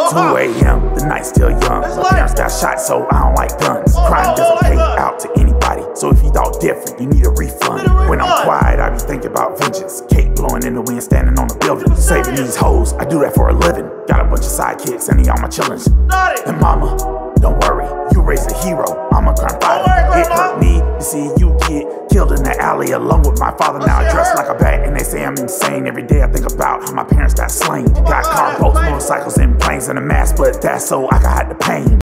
2 a.m., the night's still young. My parents got shot, so I don't like guns. Crime doesn't pay out to anybody, so if you thought different, you need a refund. When I'm quiet, I be thinking about vengeance. Cake blowing in the wind, standing on the building. Saving these hoes, I do that for a living. Got a bunch of sidekicks, and they all my chillins. And mama, don't worry, you raised a hero. I'm a crime fighter. It hurt me to see you get killed in the alley along with my father. Now I dress like a bat, and they say I'm insane. Every day I think about how my parents got slain. Got car boats, motorcycles, and planes, and a mask, but that's so I can hide the pain.